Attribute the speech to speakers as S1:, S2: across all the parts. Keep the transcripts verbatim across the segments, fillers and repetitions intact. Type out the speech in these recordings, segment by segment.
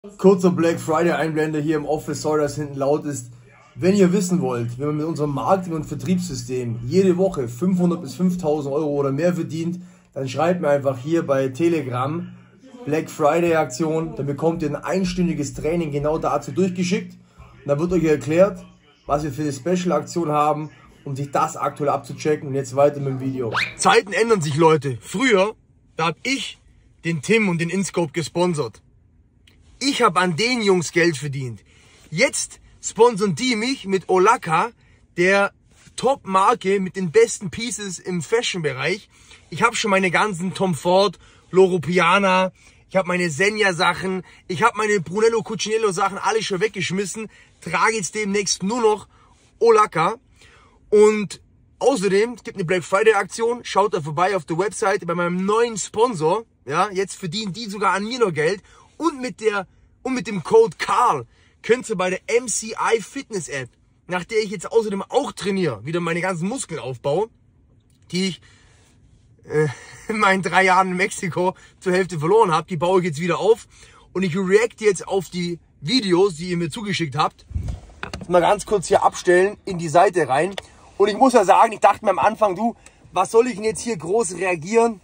S1: Kurzer Black Friday Einblender hier im Office, sorry, dass hinten laut ist. Wenn ihr wissen wollt, wenn man mit unserem Marketing- und Vertriebssystem jede Woche fünfhundert bis fünftausend Euro oder mehr verdient, dann schreibt mir einfach hier bei Telegram Black Friday Aktion, dann bekommt ihr ein einstündiges Training genau dazu durchgeschickt und dann wird euch erklärt, was wir für eine Special Aktion haben, um sich das aktuell abzuchecken. Und jetzt weiter mit dem Video. Zeiten ändern sich, Leute. Früher, da habe ich den Tim und den InScope gesponsert. Ich habe an den Jungs Geld verdient. Jetzt sponsern die mich mit Olaka, der Top-Marke mit den besten Pieces im Fashion-Bereich. Ich habe schon meine ganzen Tom Ford, Loro Piana, ich habe meine Senja-Sachen, ich habe meine Brunello Cucinello-Sachen alle schon weggeschmissen, trage jetzt demnächst nur noch Olaka. Und außerdem, es gibt eine Black Friday-Aktion, schaut da vorbei auf der Webseite bei meinem neuen Sponsor. Ja, jetzt verdienen die sogar an mir noch Geld. Und mit, der, und mit dem Code Karl könnt ihr bei der M C I Fitness App, nach der ich jetzt außerdem auch trainiere, wieder meine ganzen Muskeln aufbaue, die ich äh, in meinen drei Jahren in Mexiko zur Hälfte verloren habe, die baue ich jetzt wieder auf. Und ich react jetzt auf die Videos, die ihr mir zugeschickt habt. Mal ganz kurz hier abstellen, in die Seite rein. Und ich muss ja sagen, ich dachte mir am Anfang, du, was soll ich denn jetzt hier groß reagieren?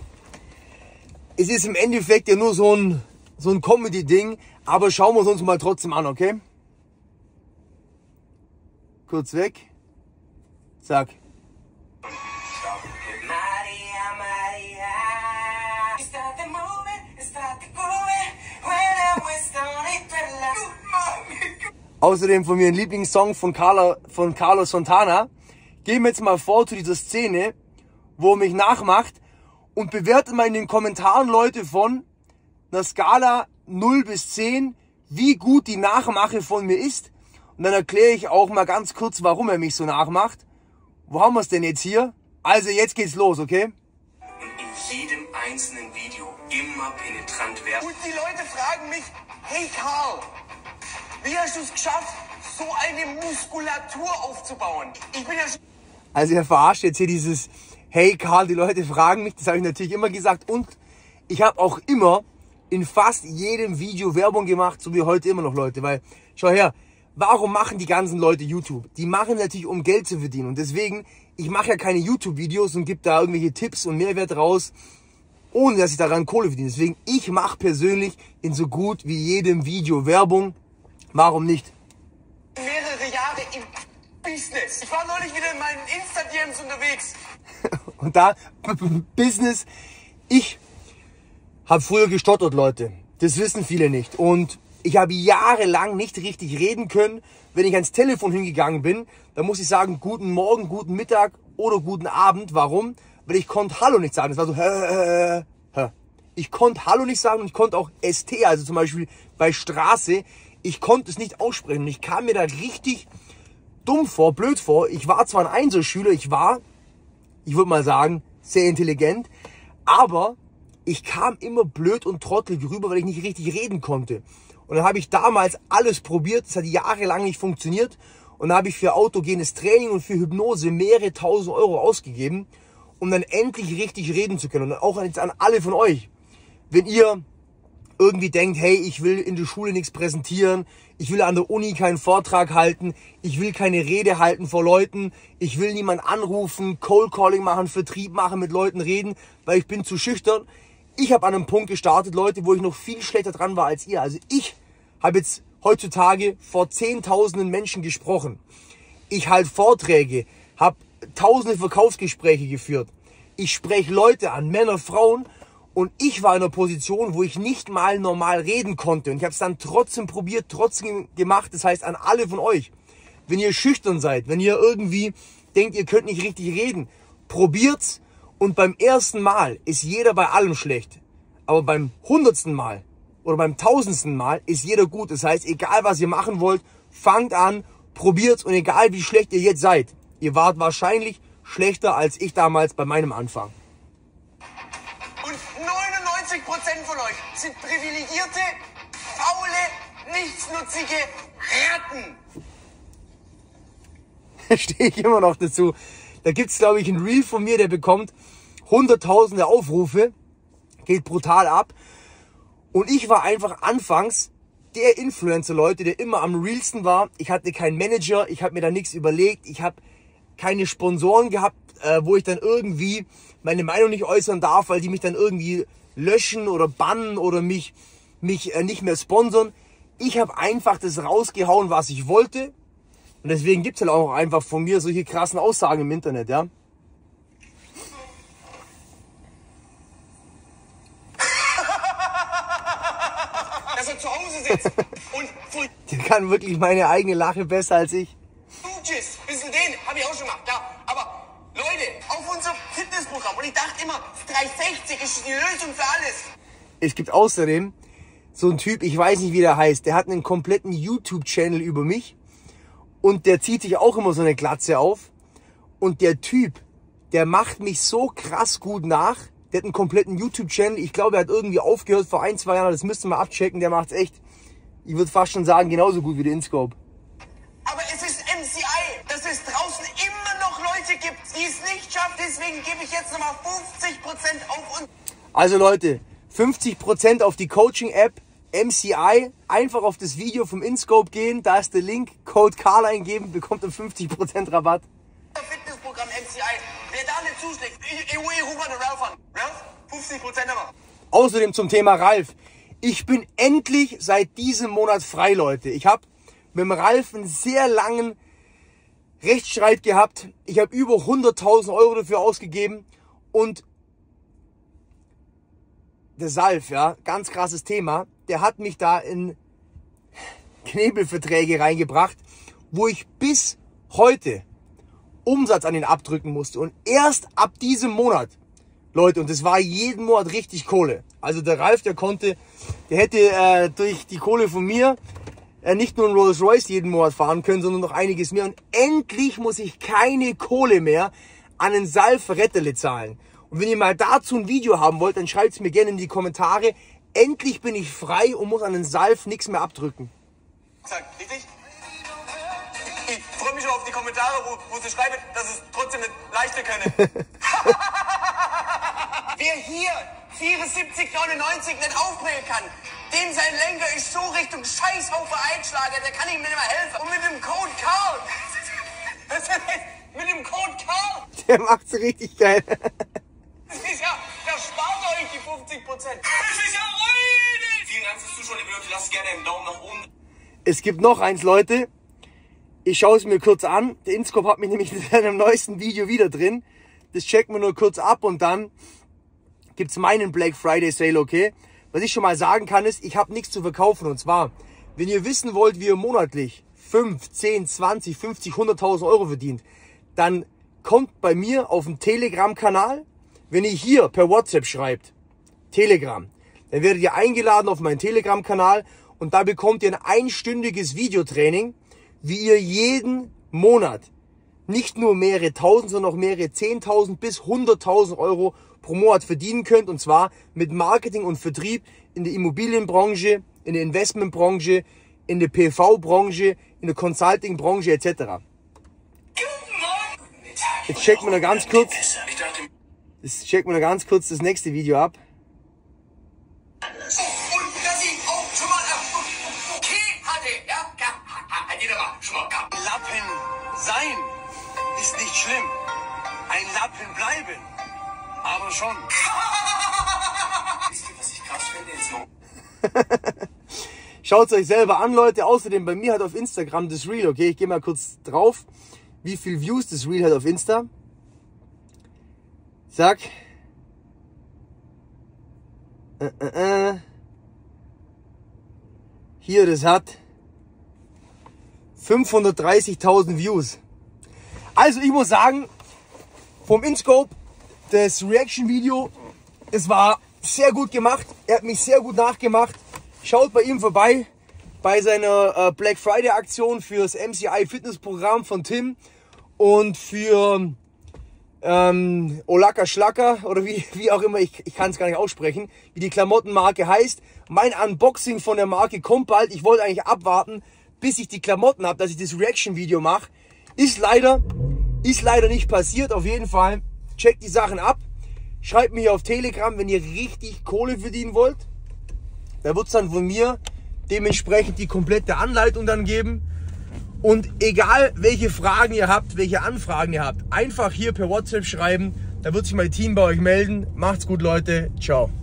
S1: Es ist im Endeffekt ja nur so ein... So ein Comedy-Ding, aber schauen wir es uns mal trotzdem an, okay? Kurz weg. Zack. Außerdem von mir ein Lieblingssong von, Carla, von Carlos Santana. Gehen wir jetzt mal vor zu dieser Szene, wo er mich nachmacht und bewertet mal in den Kommentaren, Leute, von einer Skala null bis zehn, wie gut die Nachmache von mir ist. Und dann erkläre ich auch mal ganz kurz, warum er mich so nachmacht. Wo haben wir es denn jetzt hier? Also jetzt geht's los, okay?
S2: Und in jedem einzelnen Video immer penetrant werden. Und die Leute fragen mich, hey Karl, wie hast du es geschafft, so eine Muskulatur aufzubauen? Ich bin ja schon...
S1: Also er verarscht jetzt hier dieses, hey Karl, die Leute fragen mich, das habe ich natürlich immer gesagt. Und ich habe auch immer in fast jedem Video Werbung gemacht, so wie heute immer noch, Leute. Weil, schau her, warum machen die ganzen Leute YouTube? Die machen natürlich, um Geld zu verdienen. Und deswegen, ich mache ja keine YouTube-Videos und gebe da irgendwelche Tipps und Mehrwert raus, ohne dass ich daran Kohle verdiene. Deswegen, ich mache persönlich in so gut wie jedem Video Werbung. Warum nicht?
S2: Mehrere Jahre im Business. Ich war neulich wieder in meinen Insta-D Ms unterwegs.
S1: Und da, Business, ich... habe früher gestottert, Leute. Das wissen viele nicht. Und ich habe jahrelang nicht richtig reden können. Wenn ich ans Telefon hingegangen bin, dann muss ich sagen, guten Morgen, guten Mittag oder guten Abend. Warum? Weil ich konnte Hallo nicht sagen. Das war so, hä, hä, hä. Ich konnte Hallo nicht sagen und ich konnte auch S T, also zum Beispiel bei Straße, ich konnte es nicht aussprechen. Und ich kam mir da richtig dumm vor, blöd vor. Ich war zwar ein Einzelschüler, ich war, ich würde mal sagen, sehr intelligent, aber ich kam immer blöd und trottelig rüber, weil ich nicht richtig reden konnte. Und dann habe ich damals alles probiert, das hat jahrelang nicht funktioniert. Und dann habe ich für autogenes Training und für Hypnose mehrere tausend Euro ausgegeben, um dann endlich richtig reden zu können. Und auch jetzt an alle von euch, wenn ihr irgendwie denkt, hey, ich will in der Schule nichts präsentieren, ich will an der Uni keinen Vortrag halten, ich will keine Rede halten vor Leuten, ich will niemanden anrufen, Cold Calling machen, Vertrieb machen, mit Leuten reden, weil ich bin zu schüchtern. Ich habe an einem Punkt gestartet, Leute, wo ich noch viel schlechter dran war als ihr. Also ich habe jetzt heutzutage vor zehntausenden Menschen gesprochen. Ich halte Vorträge, habe tausende Verkaufsgespräche geführt. Ich spreche Leute an, Männer, Frauen. Und ich war in einer Position, wo ich nicht mal normal reden konnte. Und ich habe es dann trotzdem probiert, trotzdem gemacht. Das heißt, an alle von euch, wenn ihr schüchtern seid, wenn ihr irgendwie denkt, ihr könnt nicht richtig reden, probiert's. Und beim ersten Mal ist jeder bei allem schlecht. Aber beim hundertsten Mal oder beim tausendsten Mal ist jeder gut. Das heißt, egal was ihr machen wollt, fangt an, probiert's und egal wie schlecht ihr jetzt seid, ihr wart wahrscheinlich schlechter als ich damals bei meinem Anfang.
S2: Und neunundneunzig Prozent von euch sind privilegierte, faule, nichtsnutzige Ratten.
S1: Stehe ich immer noch dazu. Da gibt's, glaube ich, ein Reel von mir, der bekommt hunderttausende Aufrufe, geht brutal ab. Und ich war einfach anfangs der Influencer, Leute, der immer am realsten war. Ich hatte keinen Manager, ich habe mir da nichts überlegt, ich habe keine Sponsoren gehabt, äh, wo ich dann irgendwie meine Meinung nicht äußern darf, weil die mich dann irgendwie löschen oder bannen oder mich, mich äh, nicht mehr sponsern. Ich habe einfach das rausgehauen, was ich wollte. Und deswegen gibt es halt auch einfach von mir solche krassen Aussagen im Internet, ja.
S2: Dass er zu Hause sitzt und voll
S1: Der kann wirklich meine eigene Lache besser als ich.
S2: Tschüss, bisschen den, habe ich auch schon gemacht, ja. Aber Leute, auf unser Fitnessprogramm. Und ich dachte immer, dreihundertsechzig ist die Lösung für alles.
S1: Es gibt außerdem so einen Typ, ich weiß nicht, wie der heißt, der hat einen kompletten YouTube-Channel über mich. Und der zieht sich auch immer so eine Glatze auf. Und der Typ, der macht mich so krass gut nach. Der hat einen kompletten YouTube-Channel. Ich glaube, er hat irgendwie aufgehört vor ein, zwei Jahren. Das müsst ihr mal abchecken. Der macht's echt, ich würde fast schon sagen, genauso gut wie der InScope.
S2: Aber es ist M C I, dass es draußen immer noch Leute gibt, die es nicht schaffen. Deswegen gebe ich jetzt nochmal fünfzig Prozent auf uns.
S1: Also Leute, fünfzig Prozent auf die Coaching-App M C I. Einfach auf das Video vom InScope gehen. Da ist der Link. Code Karl eingeben, bekommt ihr fünfzig Prozent Rabatt.
S2: Fitnessprogramm M C I. Wer da nicht zuschlägt, ich, ich, ich rufe mal den Ralf an. Ralf, fünfzig Prozent immer.
S1: Außerdem zum Thema Ralf. Ich bin endlich seit diesem Monat frei, Leute. Ich habe mit dem Ralf einen sehr langen Rechtsstreit gehabt. Ich habe über hunderttausend Euro dafür ausgegeben. Und der Salf, ja, ganz krasses Thema, der hat mich da in Knebelverträge reingebracht, wo ich bis heute Umsatz an ihn abdrücken musste. Und erst ab diesem Monat, Leute, und das war jeden Monat richtig Kohle. Also der Ralf, der konnte, der hätte äh, durch die Kohle von mir äh, nicht nur ein Rolls Royce jeden Monat fahren können, sondern noch einiges mehr. Und endlich muss ich keine Kohle mehr an einen Salf Retterle zahlen. Und wenn ihr mal dazu ein Video haben wollt, dann schreibt es mir gerne in die Kommentare. Endlich bin ich frei und muss an den Salf nichts mehr abdrücken.
S2: Sag, richtig? Ich freue mich schon auf die Kommentare, wo, wo sie schreiben, dass es trotzdem nicht leichter könne. Wer hier vierundsiebzig neunundneunzig nicht aufbringen kann, dem sein Lenker ist so Richtung Scheißhaufen einschlagen, der kann ihm nicht mehr helfen. Und mit dem Code Karl, mit dem Code Karl,
S1: Der macht's richtig geil.
S2: das ist ja, da spart euch die fünfzig Prozent. Das ist ja Freude. Vielen Dank fürs Zuschauen, ihr Leute, lasst gerne einen Daumen nach oben.
S1: Es gibt noch eins, Leute. Ich schaue es mir kurz an. Der InScope hat mich nämlich in seinem neuesten Video wieder drin. Das checken wir nur kurz ab und dann gibt's meinen Black Friday Sale, okay? Was ich schon mal sagen kann ist, ich habe nichts zu verkaufen. Und zwar, wenn ihr wissen wollt, wie ihr monatlich fünf, zehn, zwanzig, fünfzig, hunderttausend Euro verdient, dann kommt bei mir auf den Telegram-Kanal. Wenn ihr hier per WhatsApp schreibt, Telegram, dann werdet ihr eingeladen auf meinen Telegram-Kanal und da bekommt ihr ein einstündiges Videotraining, wie ihr jeden Monat nicht nur mehrere tausend, sondern auch mehrere zehntausend bis hunderttausend Euro pro Monat verdienen könnt. Und zwar mit Marketing und Vertrieb in der Immobilienbranche, in der Investmentbranche, in der P V-Branche, in der Consulting-Branche et cetera. Jetzt checken wir noch ganz kurz. Jetzt checken wir noch ganz kurz das nächste Video ab.
S2: Und dass ich auch schon mal okay hatte, ja, ja, hat jeder mal schon mal gehabt. Lappen sein ist nicht schlimm. Ein Lappen bleiben, aber schon. Wisst ihr, was ich krass finde jetzt noch?
S1: Schaut es euch selber an, Leute. Außerdem bei mir hat auf Instagram das Reel, okay? Ich gehe mal kurz drauf, wie viel Views das Reel hat auf Insta. Zack. Äh, äh, äh. Hier, das hat fünfhundertdreißigtausend Views. Also ich muss sagen, vom InScope, das Reaction-Video, es war sehr gut gemacht. Er hat mich sehr gut nachgemacht. Schaut bei ihm vorbei, bei seiner äh, Black Friday Aktion fürs M C I Fitnessprogramm von Tim und für ähm, Olaka Schlacker oder wie, wie auch immer, ich, ich kann es gar nicht aussprechen, wie die Klamottenmarke heißt. Mein Unboxing von der Marke kommt bald. Ich wollte eigentlich abwarten, bis ich die Klamotten habe, dass ich das Reaction-Video mache. Ist leider, ist leider nicht passiert. Auf jeden Fall, checkt die Sachen ab. Schreibt mir hier auf Telegram, wenn ihr richtig Kohle verdienen wollt. Da wird es dann von mir dementsprechend die komplette Anleitung dann geben. Und egal welche Fragen ihr habt, welche Anfragen ihr habt, einfach hier per WhatsApp schreiben. Da wird sich mein Team bei euch melden. Macht's gut, Leute. Ciao.